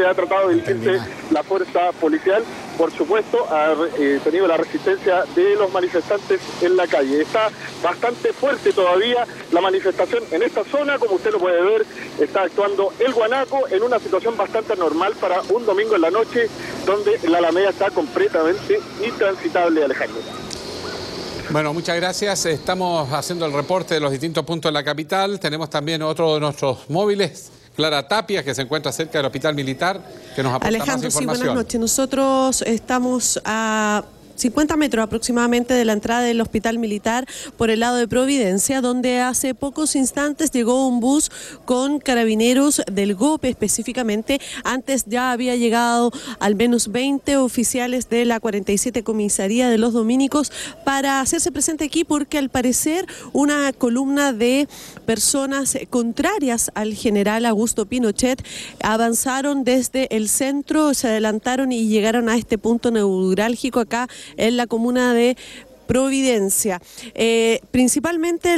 se ha tratado de dirigirse la fuerza policial. Por supuesto, ha tenido la resistencia de los manifestantes en la calle. Está bastante fuerte todavía la manifestación en esta zona. Como usted lo puede ver, está actuando el guanaco en una situación bastante normal para un domingo en la noche, donde la Alameda está completamente intransitable, Alejandro. Bueno, muchas gracias. Estamos haciendo el reporte de los distintos puntos de la capital. Tenemos también otro de nuestros móviles, Clara Tapia, que se encuentra cerca del Hospital Militar, que nos aporta Alejandro, más información. sí, buenas noches. Nosotros estamos a 50 metros aproximadamente de la entrada del Hospital Militar por el lado de Providencia, donde hace pocos instantes llegó un bus con carabineros del GOPE específicamente. Antes ya había llegado al menos 20 oficiales de la 47 Comisaría de los Dominicos para hacerse presente aquí, porque al parecer una columna de personas contrarias al general Augusto Pinochet avanzaron desde el centro, se adelantaron y llegaron a este punto neurálgico acá en la comuna de Providencia. Principalmente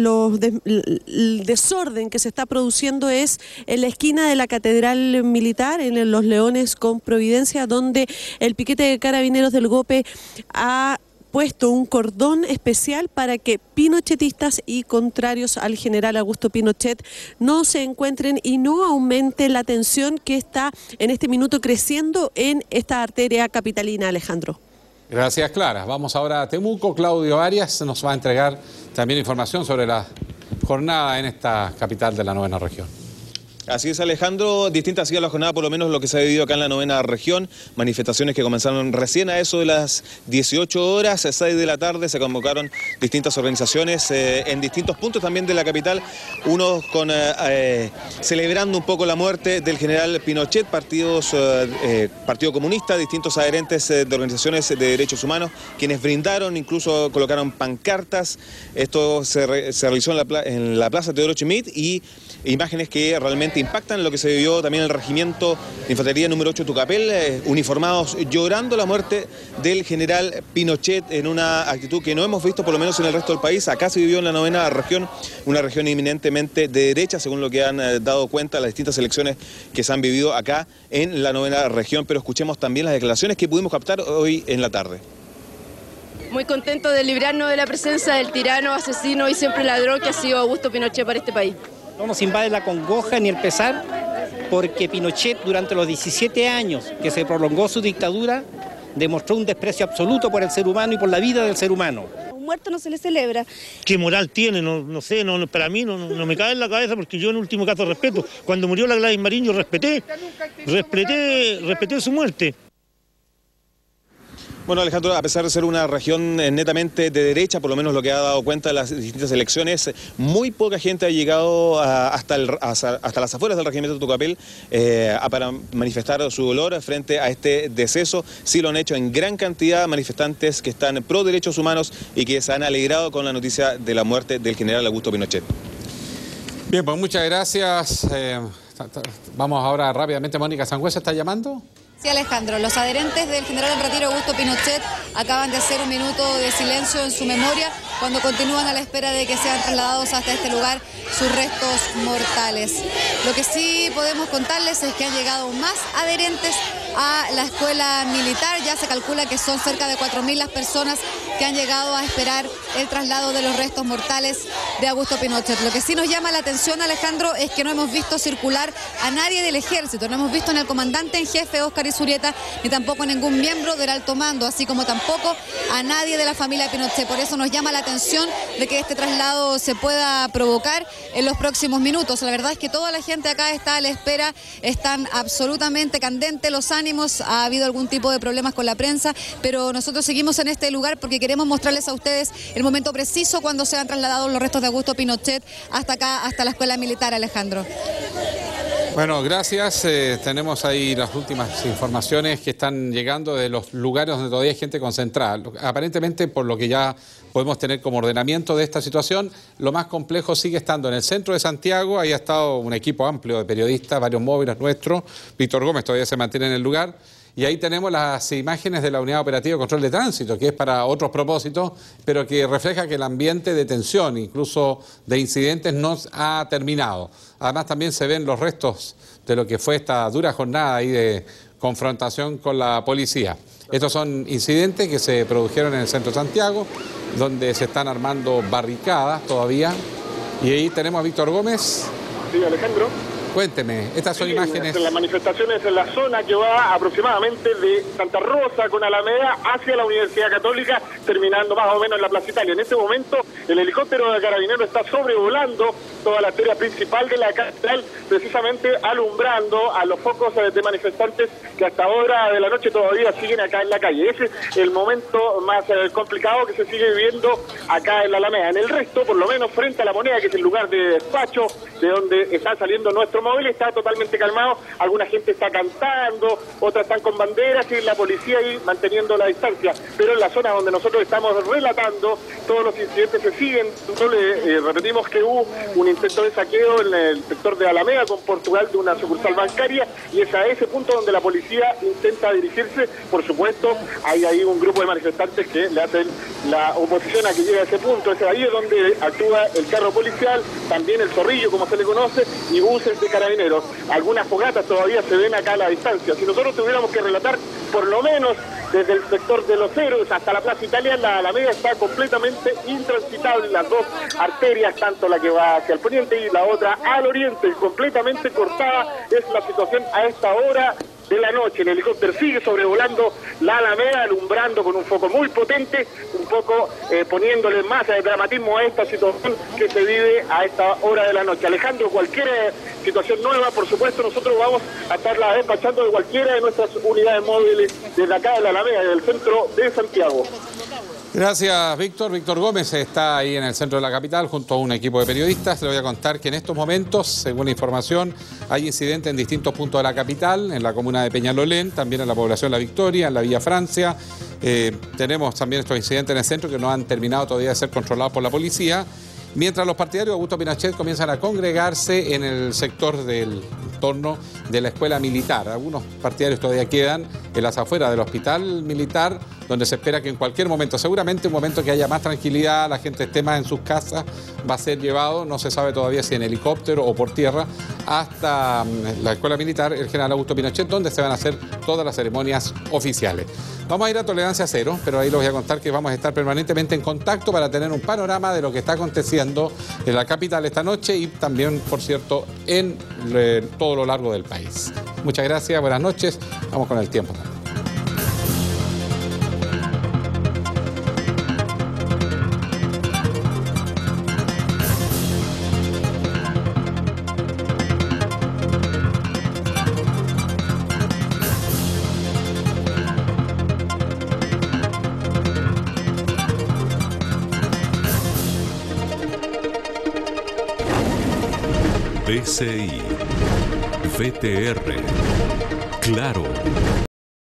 el desorden que se está produciendo es en la esquina de la Catedral Militar, en Los Leones con Providencia, donde el piquete de carabineros del GOPE ha puesto un cordón especial para que pinochetistas y contrarios al general Augusto Pinochet no se encuentren y no aumente la tensión que está en este minuto creciendo en esta arteria capitalina, Alejandro. Gracias, Clara. Vamos ahora a Temuco. Claudio Arias nos va a entregar también información sobre la jornada en esta capital de la 9ª región. Así es, Alejandro, distinta ha sido la jornada, por lo menos lo que se ha vivido acá en la 9ª región. Manifestaciones que comenzaron recién a eso de las 18 horas, 6 de la tarde, se convocaron distintas organizaciones en distintos puntos también de la capital, unos celebrando un poco la muerte del general Pinochet, Partido Comunista, distintos adherentes de organizaciones de derechos humanos, quienes brindaron, incluso colocaron pancartas. Esto se realizó en la Plaza Teodoro Schmidt, y imágenes que realmente impactan lo que se vivió también en el Regimiento de Infantería número 8 Tucapel, uniformados llorando la muerte del general Pinochet en una actitud que no hemos visto por lo menos en el resto del país. Acá se vivió en la 9ª región, una región eminentemente de derecha, según lo que han dado cuenta las distintas elecciones que se han vivido acá en la 9ª región. Pero escuchemos también las declaraciones que pudimos captar hoy en la tarde. Muy contento de librarnos de la presencia del tirano, asesino y siempre ladrón que ha sido Augusto Pinochet para este país. No nos invade la congoja ni el pesar, porque Pinochet, durante los 17 años que se prolongó su dictadura, demostró un desprecio absoluto por el ser humano y por la vida del ser humano. Un muerto no se le celebra. ¿Qué moral tiene? No sé, para mí no me cae en la cabeza, porque yo en último caso respeto. Cuando murió la Gladys Marín yo respeté su muerte. Bueno, Alejandro, a pesar de ser una región netamente de derecha, por lo menos lo que ha dado cuenta de las distintas elecciones, muy poca gente ha llegado hasta las afueras del Regimiento de Tucapel para manifestar su dolor frente a este deceso. Sí lo han hecho en gran cantidad manifestantes que están pro derechos humanos y que se han alegrado con la noticia de la muerte del general Augusto Pinochet. Bien, pues muchas gracias. Vamos ahora rápidamente. Mónica Sangüesa está llamando. Sí, Alejandro, los adherentes del general en retiro Augusto Pinochet acaban de hacer un minuto de silencio en su memoria cuando continúan a la espera de que sean trasladados hasta este lugar sus restos mortales. Lo que sí podemos contarles es que han llegado más adherentes a la escuela militar. Ya se calcula que son cerca de 4.000 las personas que han llegado a esperar el traslado de los restos mortales de Augusto Pinochet. Lo que sí nos llama la atención, Alejandro, es que no hemos visto circular a nadie del ejército, no hemos visto ni al comandante en jefe Óscar Izurieta, ni tampoco a ningún miembro del alto mando, así como tampoco a nadie de la familia Pinochet. Por eso nos llama la atención de que este traslado se pueda provocar en los próximos minutos. La verdad es que toda la gente acá está a la espera, están absolutamente candentes los ánimos, ha habido algún tipo de problemas con la prensa, pero nosotros seguimos en este lugar porque queremos mostrarles a ustedes el momento preciso cuando se han trasladado los restos de Augusto Pinochet hasta acá, hasta la escuela militar, Alejandro. Bueno, gracias. Tenemos ahí las últimas informaciones que están llegando de los lugares donde todavía hay gente concentrada. Aparentemente, por lo que ya podemos tener como ordenamiento de esta situación, lo más complejo sigue estando en el centro de Santiago. Ahí ha estado un equipo amplio de periodistas, varios móviles nuestros. Víctor Gómez todavía se mantiene en el lugar. Y ahí tenemos las imágenes de la Unidad Operativa de Control de Tránsito, que es para otros propósitos, pero que refleja que el ambiente de tensión, incluso de incidentes, no ha terminado. Además también se ven los restos de lo que fue esta dura jornada ahí de confrontación con la policía. Estos son incidentes que se produjeron en el centro de Santiago, donde se están armando barricadas todavía. Y ahí tenemos a Víctor Gómez. Sí, Alejandro. Cuénteme, estas son imágenes. Las manifestaciones en la zona que va aproximadamente de Santa Rosa con Alameda hacia la Universidad Católica, terminando más o menos en la Plaza Italia. En este momento el helicóptero de Carabineros está sobrevolando toda la arteria principal de la capital, precisamente alumbrando a los focos de manifestantes que hasta ahora de la noche todavía siguen acá en la calle. Ese es el momento más complicado que se sigue viviendo acá en la Alameda. En el resto, por lo menos frente a la Moneda, que es el lugar de despacho de donde está saliendo nuestro móvil, está totalmente calmado. Alguna gente está cantando, otras están con banderas y la policía ahí manteniendo la distancia. Pero en la zona donde nosotros estamos relatando, todos los incidentes se siguen. Repetimos que hubo un intento de saqueo en el sector de Alameda con Portugal de una sucursal bancaria, y es a ese punto donde la policía intenta dirigirse. Por supuesto, hay ahí un grupo de manifestantes que le hacen la oposición a que llegue a ese punto. Es ahí donde actúa el carro policial, también el zorrillo, como se le conoce, y buses de Carabineros. Algunas fogatas todavía se ven acá a la distancia. Si nosotros tuviéramos que relatar, por lo menos desde el sector de los Héroes hasta la Plaza Italia, la Alameda está completamente intransitable. Las dos arterias, tanto la que va hacia el poniente y la otra al oriente, completamente cortada es la situación a esta hora de la noche. El helicóptero sigue sobrevolando la Alameda, alumbrando con un foco muy potente, un poco poniéndole más dramatismo a esta situación que se vive a esta hora de la noche. Alejandro, cualquier situación nueva, por supuesto, nosotros vamos a estarla despachando de cualquiera de nuestras unidades móviles desde acá de la Alameda, del centro de Santiago. Gracias, Víctor. Víctor Gómez está ahí en el centro de la capital junto a un equipo de periodistas. Le voy a contar que en estos momentos, según la información, hay incidentes en distintos puntos de la capital, en la comuna de Peñalolén, también en la población La Victoria, en la Villa Francia. Tenemos también estos incidentes en el centro que no han terminado todavía de ser controlados por la policía. Mientras los partidarios de Augusto Pinochet comienzan a congregarse en el sector del entorno de la escuela militar. Algunos partidarios todavía quedan en las afueras del hospital militar, donde se espera que en cualquier momento, seguramente un momento que haya más tranquilidad, la gente esté más en sus casas, va a ser llevado, no se sabe todavía si en helicóptero o por tierra, hasta la escuela militar, el general Augusto Pinochet, donde se van a hacer todas las ceremonias oficiales. Vamos a ir a Tolerancia Cero, pero ahí les voy a contar que vamos a estar permanentemente en contacto para tener un panorama de lo que está aconteciendo en la capital esta noche y también, por cierto, en todo lo largo del país. Muchas gracias, buenas noches. Vamos con el tiempo. DCI, VTR, Claro.